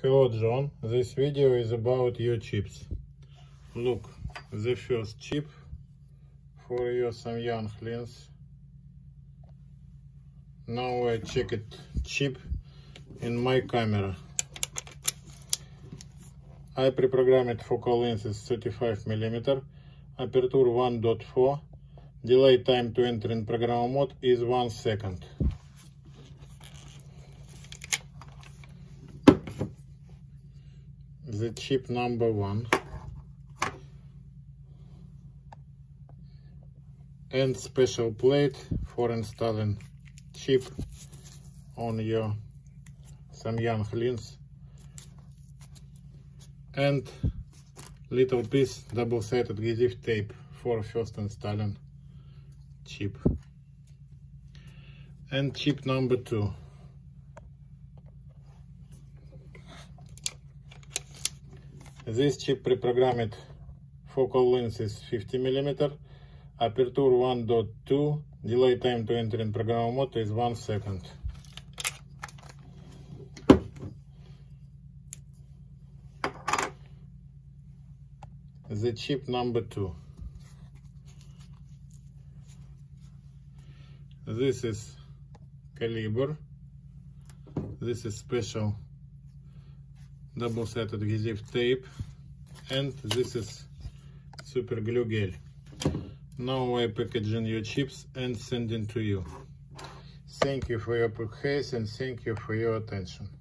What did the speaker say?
Hello John, this video is about your chips. Look, the first chip for your Samyang lens. Now I check it chip in my camera. I pre-programmed focal length is 35mm, aperture 1.4, delay time to enter in program mode is 1 second. The chip number 1 and special plate for installing chip on your Samyang lens, and little piece double-sided adhesive tape for first installing chip. And chip number 2. This chip pre-programmed focal length is 50mm, aperture 1.2, delay time to enter in program mode is 1 second. The chip number 2. This is caliber. This is special double-sided adhesive tape, and this is super glue gel. Now I packaging your chips and sending to you. Thank you for your purchase and thank you for your attention.